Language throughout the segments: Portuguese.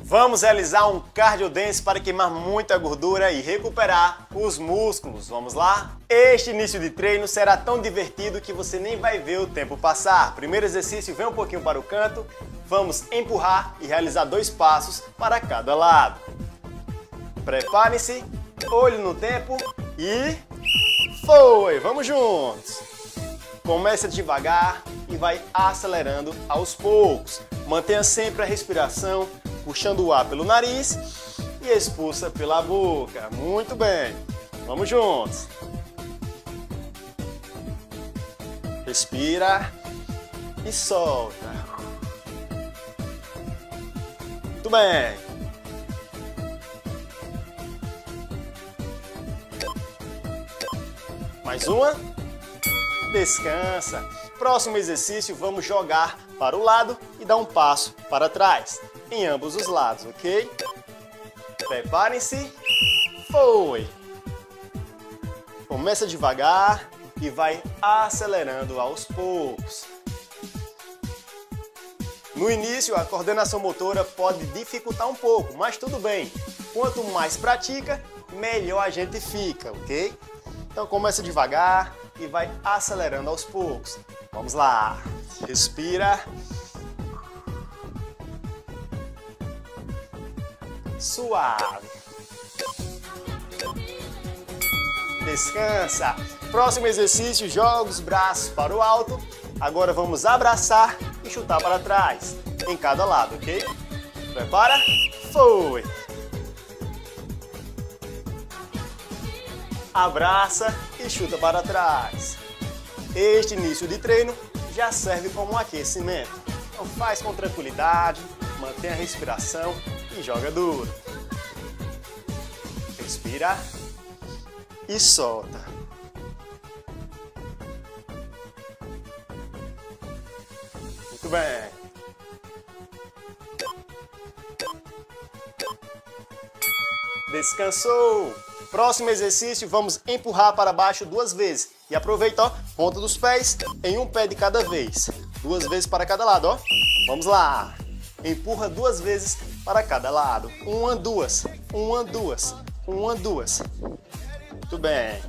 Vamos realizar um cardio dance para queimar muita gordura e recuperar os músculos. Vamos lá? Este início de treino será tão divertido que você nem vai ver o tempo passar. Primeiro exercício, vem um pouquinho para o canto. Vamos empurrar e realizar 2 passos para cada lado. Prepare-se, olho no tempo e foi! Vamos juntos! Começa devagar e vai acelerando aos poucos. Mantenha sempre a respiração, puxando o ar pelo nariz e expulsa pela boca. Muito bem. Vamos juntos. Respira e solta. Muito bem. Mais uma. Descansa. Próximo exercício, vamos jogar para o lado e dar um passo para trás, em ambos os lados, ok? Preparem-se. Foi! Começa devagar e vai acelerando aos poucos. No início, a coordenação motora pode dificultar um pouco, mas tudo bem. Quanto mais pratica, melhor a gente fica, ok? Então começa devagar e vai acelerando aos poucos. Vamos lá. Respira. Suave. Descansa. Próximo exercício, joga os braços para o alto. Agora vamos abraçar e chutar para trás, em cada lado, ok? Prepara. Foi. Abraça e chuta para trás. Este início de treino já serve como um aquecimento. Então faz com tranquilidade, mantenha a respiração e joga duro. Respira e solta. Muito bem. Descansou. Próximo exercício, vamos empurrar para baixo 2 vezes. E aproveita, ó, ponta dos pés em um pé de cada vez. 2 vezes para cada lado, ó. Vamos lá. Empurra 2 vezes para cada lado. 1, 2. 1, 2. 1, 2. Muito bem.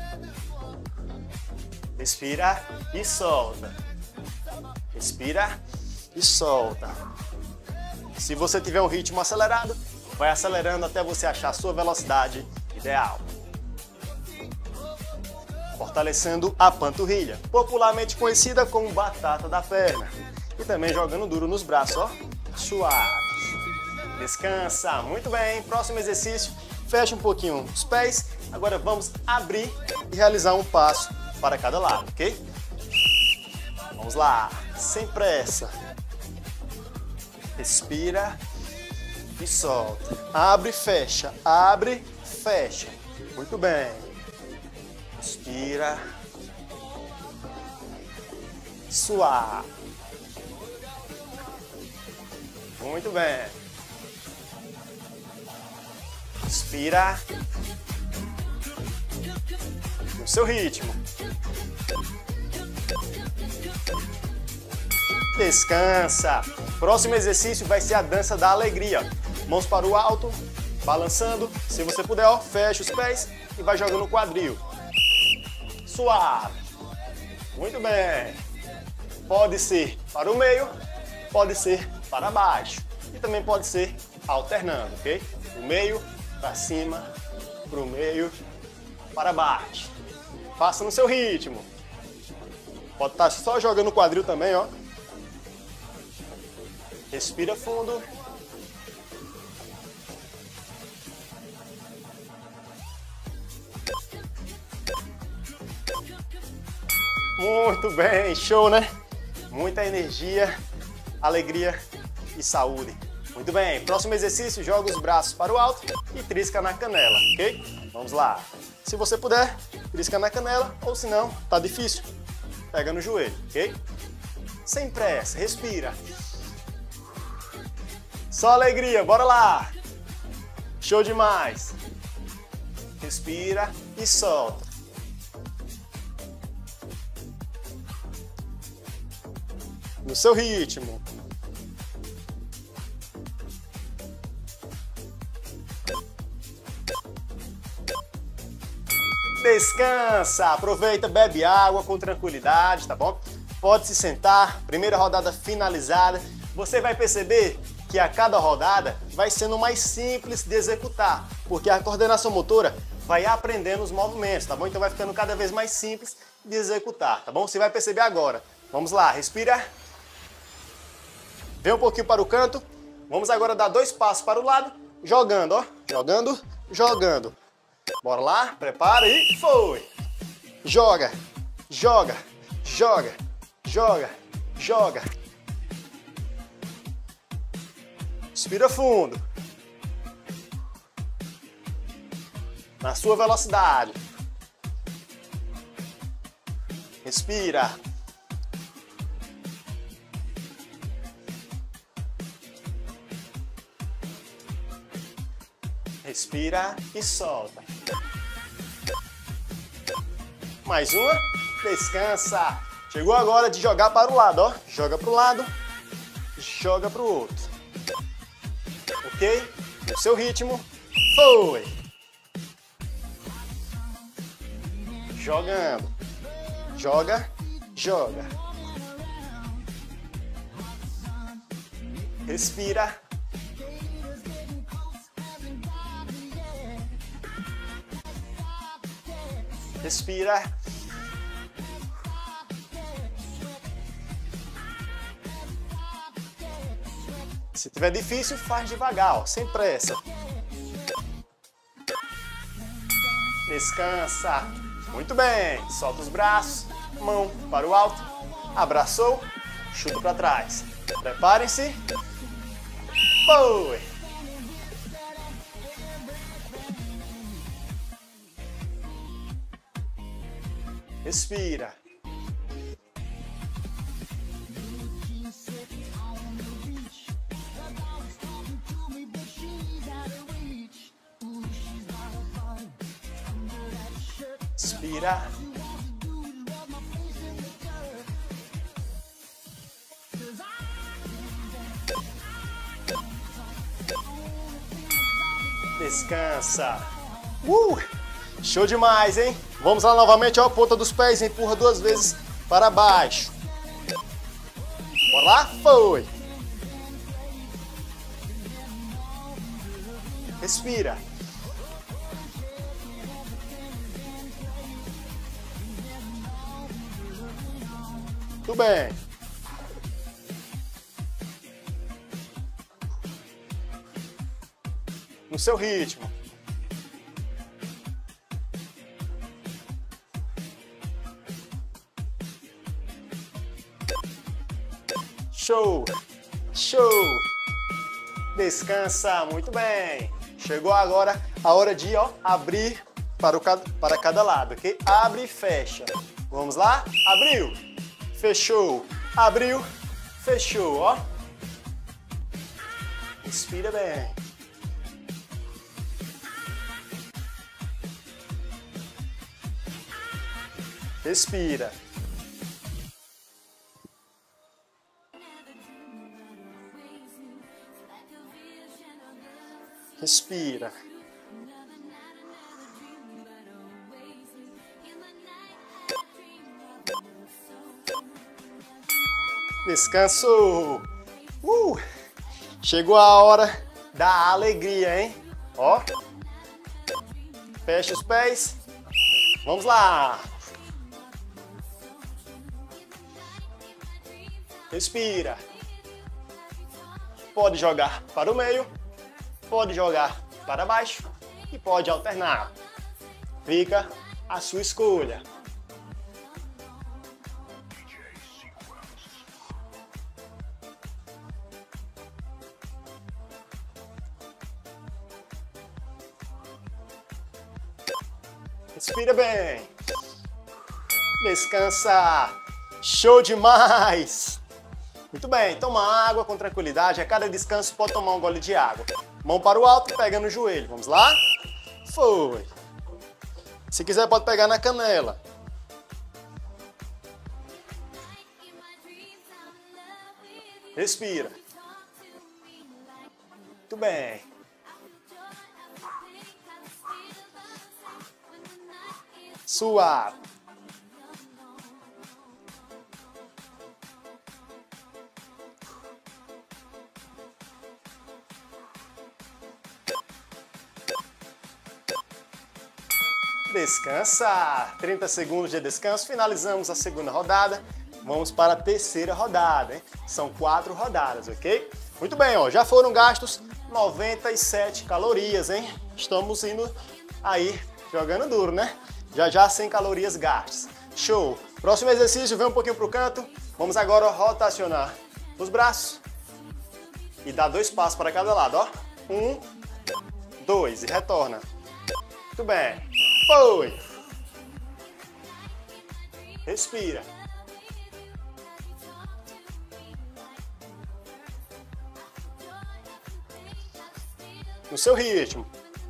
Respira e solta. Respira e solta. Se você tiver um ritmo acelerado, vai acelerando até você achar a sua velocidade ideal. Fortalecendo a panturrilha, popularmente conhecida como batata da perna. E também jogando duro nos braços, ó. Suave. Descansa. Muito bem. Próximo exercício. Fecha um pouquinho os pés. Agora vamos abrir e realizar um passo para cada lado, ok? Vamos lá. Sem pressa. Respira e solta. Abre e fecha. Abre, fecha. Muito bem. Respira. Suave. Muito bem. Respira. No seu ritmo. Descansa. Próximo exercício vai ser a dança da alegria. Mãos para o alto, balançando. Se você puder, ó, fecha os pés e vai jogando o quadril. Suave. Muito bem. Pode ser para o meio, pode ser para baixo. E também pode ser alternando, ok? Do meio para cima, para o meio, para baixo. Faça no seu ritmo. Pode estar só jogando o quadril também, ó. Respira fundo. Muito bem, show, né? Muita energia, alegria e saúde. Muito bem, próximo exercício, joga os braços para o alto e trisca na canela, ok? Vamos lá. Se você puder, trisca na canela, ou se não, tá difícil, pega no joelho, ok? Sem pressa, respira. Só alegria, bora lá! Show demais! Respira e solta. No seu ritmo. Descansa, aproveita, bebe água com tranquilidade, tá bom? Pode se sentar, primeira rodada finalizada. Você vai perceber que a cada rodada vai sendo mais simples de executar, porque a coordenação motora vai aprendendo os movimentos, tá bom? Então vai ficando cada vez mais simples de executar, tá bom? Você vai perceber agora. Vamos lá, respira. Vem um pouquinho para o canto. Vamos agora dar 2 passos para o lado, jogando, ó. Jogando, jogando. Bora lá, prepara e foi. Joga, joga, joga, joga, joga. Respira fundo. Na sua velocidade. Respira. Respira e solta. Mais uma. Descansa. Chegou a hora de jogar para o lado, ó. Joga para o lado. Joga para o outro. Ok? No seu ritmo. Foi. Jogando. Joga. Joga. Respira. Respira. Se tiver difícil, faz devagar, ó, sem pressa. Descansa. Muito bem. Solta os braços, mão para o alto. Abraçou, chuta para trás. Preparem-se. Foi. Respira. Respira. Descansa. Show demais, hein? Vamos lá novamente, ó, ponta dos pés, empurra 2 vezes para baixo. Bora lá? Foi. Respira. Muito bem. No seu ritmo. Show! Show! Descansa, muito bem. Chegou agora a hora de, ó, abrir para cada lado, ok? Abre e fecha. Vamos lá? Abriu, fechou, abriu, fechou, ó. Respira bem. Respira. Respira. Descanso. Chegou a hora da alegria, hein? Ó. Fecha os pés. Vamos lá. Respira. Pode jogar para o meio. Pode jogar para baixo e pode alternar. Fica a sua escolha. Respira bem. Descansa. Show demais. Muito bem, toma água com tranquilidade. A cada descanso pode tomar um gole de água. Mão para o alto, pega no joelho. Vamos lá? Foi. Se quiser, pode pegar na canela. Respira. Muito bem. Suave. Descansa. 30 segundos de descanso. Finalizamos a segunda rodada. Vamos para a terceira rodada, hein? São 4 rodadas, ok? Muito bem, ó, já foram gastos 97 calorias, hein? Estamos indo aí jogando duro, né? Já 100 calorias gastas. Show! Próximo exercício, vem um pouquinho pro canto. Vamos agora rotacionar os braços e dar 2 passos para cada lado, ó. 1, 2 e retorna. Muito bem. Foi! Respira. No seu ritmo.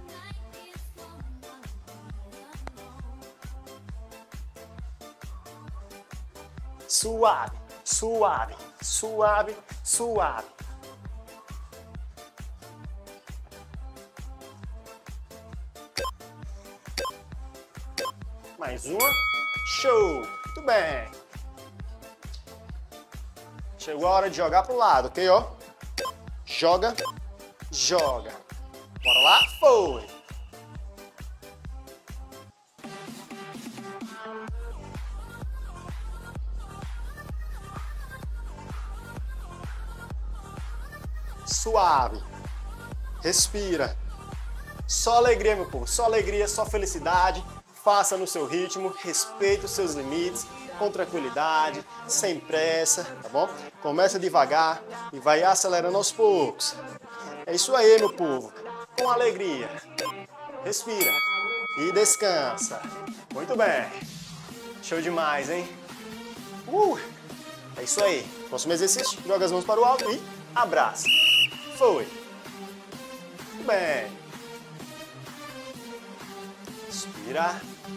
Suave, suave, suave, suave. Mais uma. Show! Muito bem. Chegou a hora de jogar pro lado, ok, ó? Joga, joga. Bora lá, foi! Suave. Respira. Só alegria, meu povo. Só alegria, só felicidade. Faça no seu ritmo, respeite os seus limites, com tranquilidade, sem pressa, tá bom? Começa devagar e vai acelerando aos poucos. É isso aí, meu povo. Com alegria. Respira e descansa. Muito bem. Show demais, hein? É isso aí. Próximo exercício, joga as mãos para o alto e abraça. Foi. Muito bem. Respira.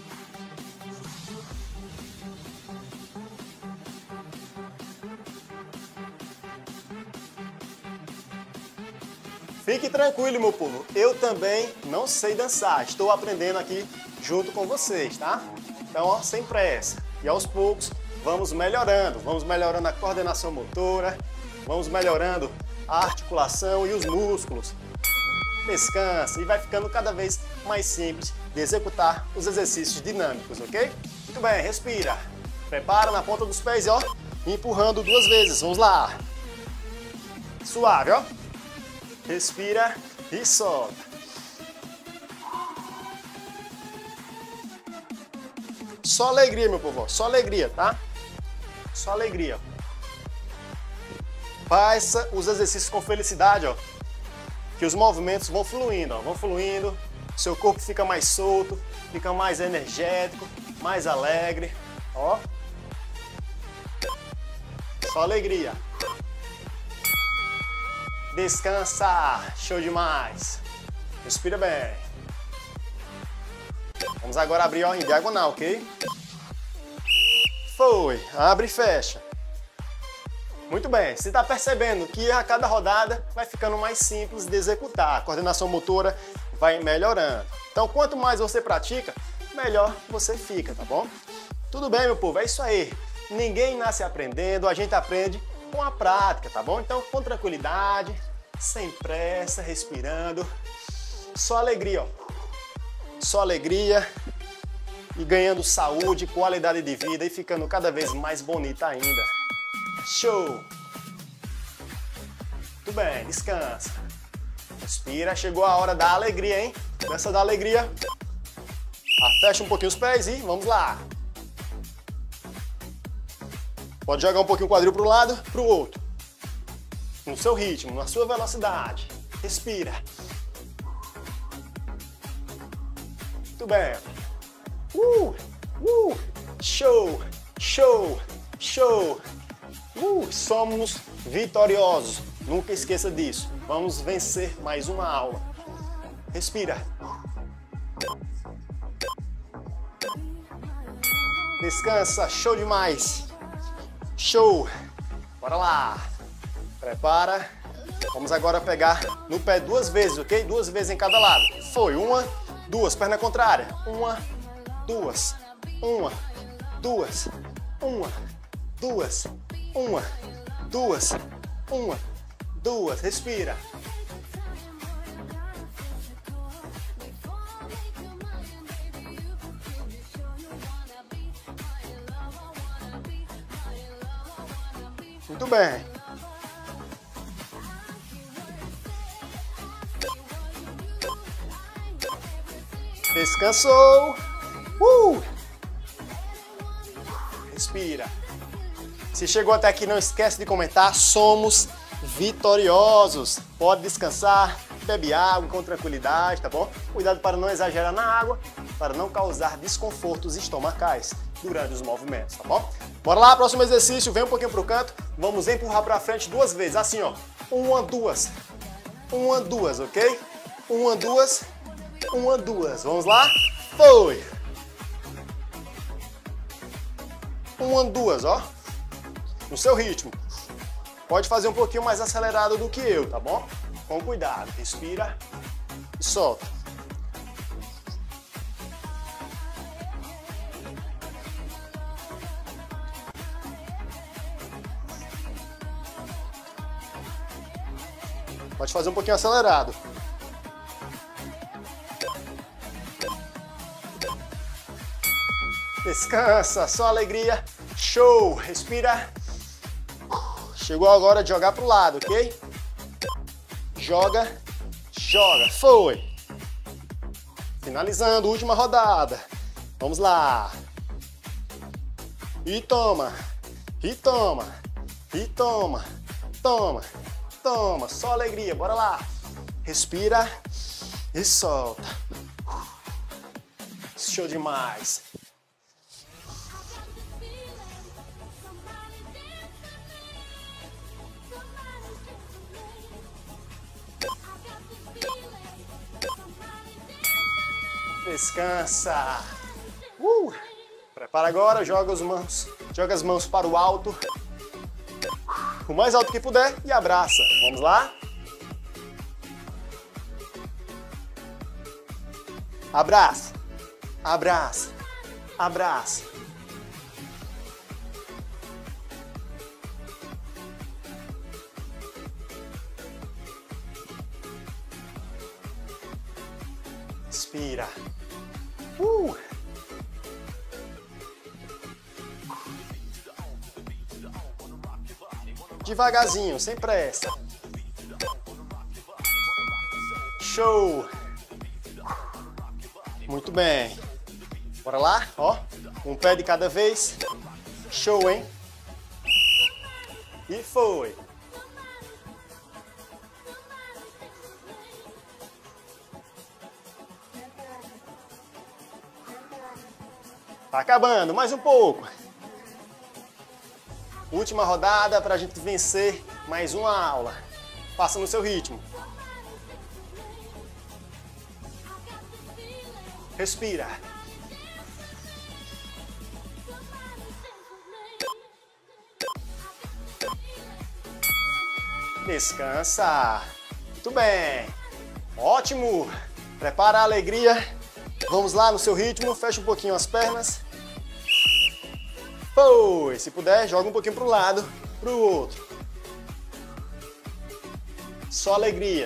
Fique tranquilo, meu povo. Eu também não sei dançar. Estou aprendendo aqui junto com vocês, tá? Então, ó, sem pressa. E aos poucos, vamos melhorando a coordenação motora, vamos melhorando a articulação e os músculos. Descansa e vai ficando cada vez mais simples de executar os exercícios dinâmicos, ok? Muito bem, respira. Prepara na ponta dos pés, ó, empurrando 2 vezes. Vamos lá. Suave, ó. Respira e solta. Só alegria, meu povo, só alegria, tá? Só alegria. Faça os exercícios com felicidade, ó. Que os movimentos vão fluindo, ó. Vão fluindo. Seu corpo fica mais solto, fica mais energético, mais alegre, ó. Só alegria. Descansa. Show demais. Respira bem. Vamos agora abrir, ó, em diagonal, ok? Foi. Abre e fecha. Muito bem. Você está percebendo que a cada rodada vai ficando mais simples de executar. A coordenação motora vai melhorando. Então, quanto mais você pratica, melhor você fica, tá bom? Tudo bem, meu povo? É isso aí. Ninguém nasce aprendendo, a gente aprende com a prática, tá bom? Então, com tranquilidade, sem pressa, respirando. Só alegria, ó. Só alegria e ganhando saúde, qualidade de vida e ficando cada vez mais bonita ainda. Show! Muito bem, descansa. Respira, chegou a hora da alegria, hein? Começa a dar alegria. Fecha um pouquinho os pés e vamos lá. Pode jogar um pouquinho o quadril para um lado, para o outro. No seu ritmo, na sua velocidade. Respira. Muito bem. Show, show, show. Somos vitoriosos. Nunca esqueça disso. Vamos vencer mais uma aula. Respira. Descansa. Show demais. Show. Bora lá. Prepara. Vamos agora pegar no pé 2 vezes, ok? 2 vezes em cada lado. Foi. 1, 2. Perna contrária. 1, 2. uma, duas, uma, duas, uma, duas, uma, duas. Respira. Muito bem. Descansou. Respira. Se chegou até aqui, não esquece de comentar. Somos vitoriosos. Pode descansar, bebe água com tranquilidade, tá bom? Cuidado para não exagerar na água, para não causar desconfortos estomacais durante os movimentos, tá bom? Bora lá, próximo exercício. Vem um pouquinho pro canto. Vamos empurrar para frente 2 vezes, assim, ó. 1, 2. 1, 2, ok? 1, 2. 1, 2. Vamos lá? Foi! 1, 2, ó. No seu ritmo. Pode fazer um pouquinho mais acelerado do que eu, tá bom? Com cuidado. Respira e solta. Pode fazer um pouquinho acelerado. Descansa, só alegria. Show! Respira. Chegou a hora de jogar pro lado, ok? Joga, joga. Foi! Finalizando, última rodada. Vamos lá. E toma. E toma. E toma. Toma. Toma. Só alegria. Bora lá. Respira e solta. Show demais. Descansa. Prepara agora, joga as mãos para o alto. O mais alto que puder e abraça. Vamos lá? Abraça. Abraça. Abraça. Respira. Devagarzinho, sem pressa. Show! Muito bem. Bora lá, ó. Um pé de cada vez. Show, hein? E foi. Tá acabando, mais um pouco. Última rodada para a gente vencer mais uma aula. Faça no seu ritmo. Respira. Descansa. Muito bem. Ótimo. Prepara a alegria. Vamos lá no seu ritmo. Fecha um pouquinho as pernas. Foi. Se puder, joga um pouquinho para o lado, para o outro. Só alegria.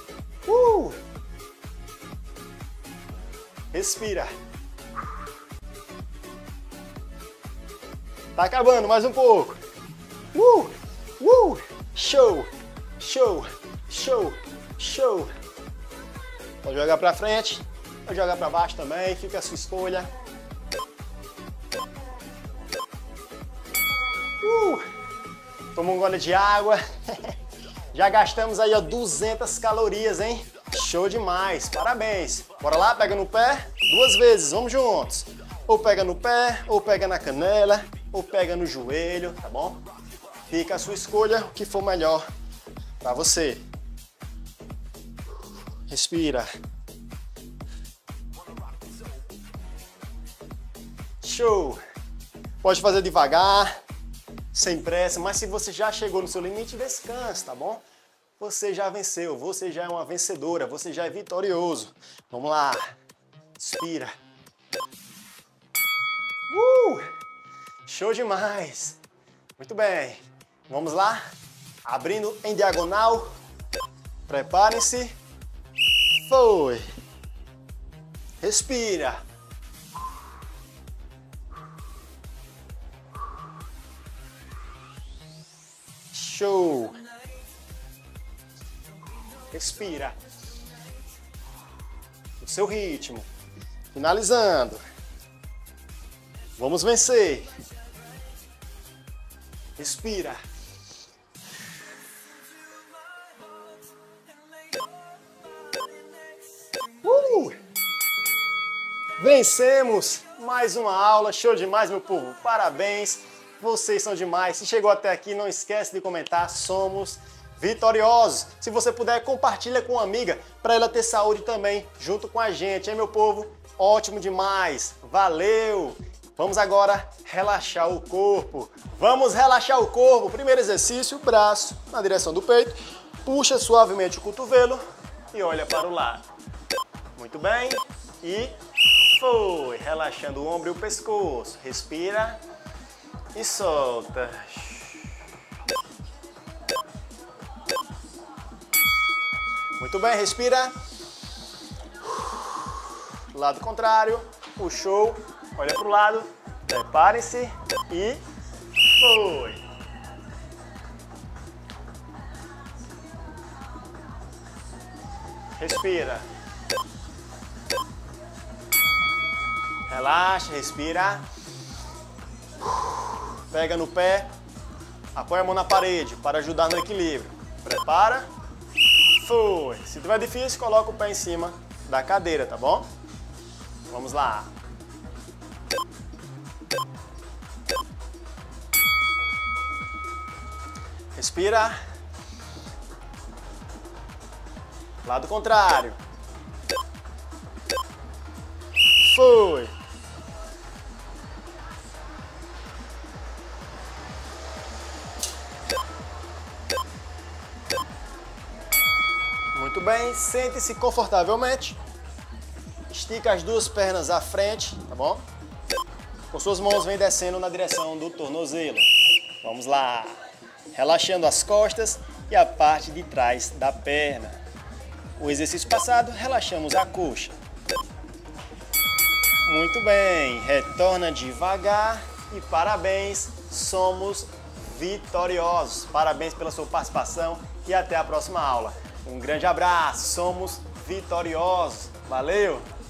Respira. Tá acabando, mais um pouco. Show, show, show, show. Pode jogar para frente, pode jogar para baixo também, fica a sua escolha. Toma um gole de água. Já gastamos aí, ó, 200 calorias, hein? Show demais, parabéns. Bora lá, pega no pé, 2 vezes, vamos juntos. Ou pega no pé, ou pega na canela, ou pega no joelho, tá bom? Fica a sua escolha, o que for melhor pra você. Respira. Show. Pode fazer devagar, sem pressa, mas se você já chegou no seu limite, descansa, tá bom? Você já venceu, você já é uma vencedora, você já é vitorioso. Vamos lá. Respira. Show demais! Muito bem. Vamos lá? Abrindo em diagonal. Preparem-se. Foi. Respira. Show. Respira. No seu ritmo. Finalizando. Vamos vencer. Respira. Vencemos mais uma aula, show demais, meu povo. Parabéns, vocês são demais. Se chegou até aqui, não esquece de comentar, somos vitoriosos. Se você puder, compartilha com uma amiga para ela ter saúde também, junto com a gente, hein, meu povo? Ótimo demais, valeu! Vamos agora relaxar o corpo. Vamos relaxar o corpo. Primeiro exercício, braço na direção do peito. Puxa suavemente o cotovelo e olha para o lado. Muito bem. E foi. Relaxando o ombro e o pescoço. Respira e solta. Muito bem, respira. Lado contrário. Puxou. Olha para o lado, preparem-se e foi! Respira. Relaxa, respira. Pega no pé, apoia a mão na parede para ajudar no equilíbrio. Prepara, foi! Se tiver difícil, coloca o pé em cima da cadeira, tá bom? Vamos lá. Respira. Lado contrário. Foi. Muito bem, sente-se confortavelmente. Estica as duas pernas à frente, tá bom? Com suas mãos vem descendo na direção do tornozelo. Vamos lá. Relaxando as costas e a parte de trás da perna. O exercício passado, relaxamos a coxa. Muito bem, retorna devagar e parabéns, somos vitoriosos. Parabéns pela sua participação e até a próxima aula. Um grande abraço, somos vitoriosos. Valeu!